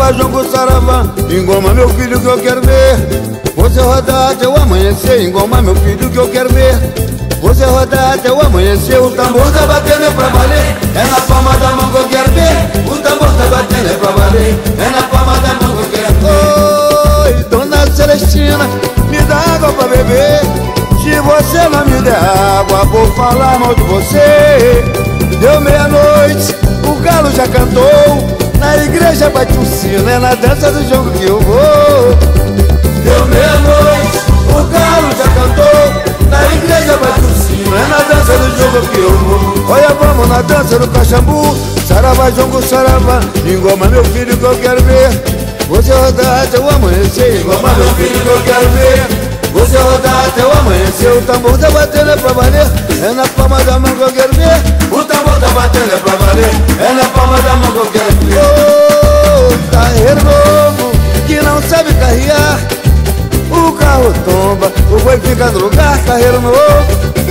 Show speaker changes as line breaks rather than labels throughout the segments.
Saravá, jongo, saravá, engoma meu filho que eu quero ver. Você rodar até o amanhecer, engoma meu filho que eu quero ver. Você rodar até o amanhecer, o tambor tá batendo é pra valer. É na palma da mão que eu quero ver. O tambor tá batendo é pra valer. É na palma da mão que eu quero ver. Oi, dona Celestina, me dá água pra beber. Se você não me der água, vou falar mal de você. Deu meia-noite, o galo já cantou. Na igreja bate o sino, é na dança do jogo que eu vou. Deu meia-noite, o galo já cantou. Na igreja bate o sino, é na dança do jogo que eu vou. Olha, vamos na dança do cachambu. Saravá, jongo, saravá, engoma meu filho que eu quero ver. Você rodar até o amanhecer, engoma meu filho que eu quero ver. Você rodar até o amanhecer, o tambor tá batendo é pra valer. É na palma da mão que eu quero ver. O tambor tá batendo é pra valer. É na palma da mão que eu quero ver. Ô, carreiro novo, que não sabe carrear. O carro tomba, o boi fica no lugar. Carreiro novo,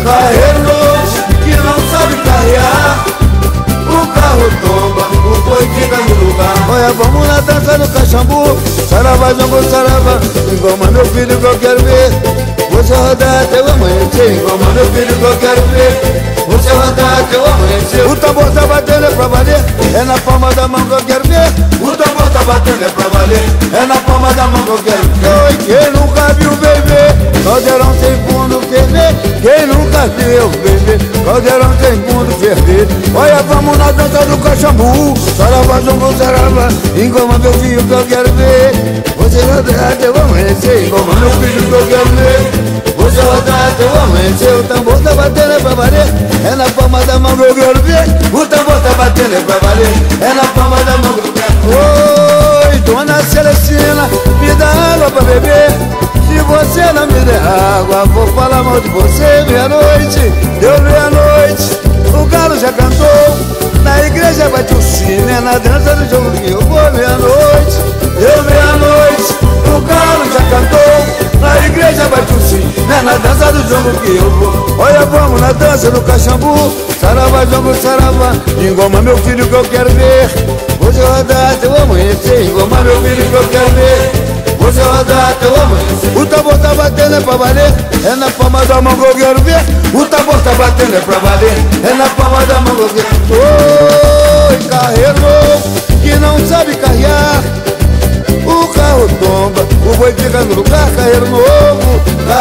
que não sabe carrear. O carro tomba, o boi fica no lugar. Olha, vamos na dança do cachambu. Saravá, jongo, saravá, engoma meu filho que eu quero ver. Você rodar até o amanhecer, engoma meu filho que eu quero ver. Você rodar até o amanhecer, o tambor tá batendo é pra valer. É na palma da mão que eu quero ver. O tambor tá batendo é pra valer. É na palma da mão que eu quero ver. Oi, quem nunca viu bebê caldeirão sem fundo ferver. Quem nunca viu bebê caldeirão sem fundo ferver. Olha, vamos na dança do cachambu. Saravá, jongo, saravá, engoma meu filho que eu quero ver. Você rodar até o amanhecer, engoma meu filho que eu quero ver. Você rodar até o amanhecer, o tambor tá batendo é pra valer. É na palma da mão que eu quero ver. O tambor tá batendo é pra valer. É na palma da mão que eu quero ver. Oi, dona Celestina, me dá água pra beber. Se você não me der água, vou falar mal de você. Meia-noite, deu meia-noite, o galo já cantou. Na igreja bate o sino, é na dança do jogo que eu vou. Meia-noite, deu meia-noite, o galo já cantou. Na igreja bate o sino, é na dança do jogo que eu vou. Olha, vamos na dança do cachambu. Saravá, jongo, saravá, engoma meu filho que eu quero ver. Você rodar até o amanhecer, engoma meu filho que eu quero ver. Você rodar até o amanhecer, o tambor tá batendo é pra valer. É na palma da mão que eu quero ver. O tambor tá batendo é pra valer. É na palma da mão que eu quero ver. Oi, carreiro novo, que não sabe carrear. O carro tomba, o boi fica no lugar. Carreiro novo,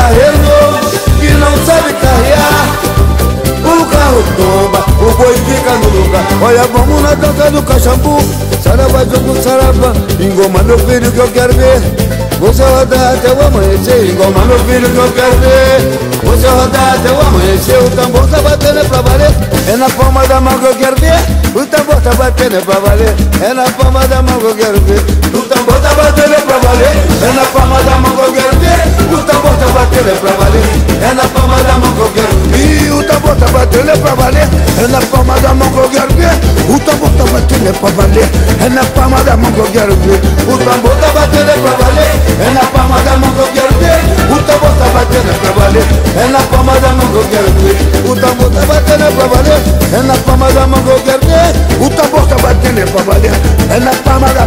que não sabe carrear. O carro tomba, o boi fica no lugar. Olha, vamos na dança do cachambu. Saravá, jongo, saravá, engoma meu filho que eu quero ver. Você rodar até o amanhecer, engoma meu filho que eu quero ver. Você rodar até o amanhecer, o tambor tá batendo é pra valer. É na palma da mão que eu quero ver. O tambor tá batendo é pra valer. É na palma da mão que eu quero ver. O tambor tá batendo é pra valer. É na palma da mão que eu quero ver. O tambor tá batendo é pra valer. É na palma da mão que eu quero ver. E o tambor tá batendo é pra valer. É na palma da mão que eu quero ver. O tambor tá batendo é pra valer. É na palma da mão que eu quero ver. O tambor tá batendo é pra valer. É na palma da mão que eu quero ver. O tambor tá batendo é pra valer. É na palma da mão que eu quero ver. O tambor tá batendo é pra valer. É na palma da mão que eu quero ver. O tambor tá batendo é pra valer. É na palma da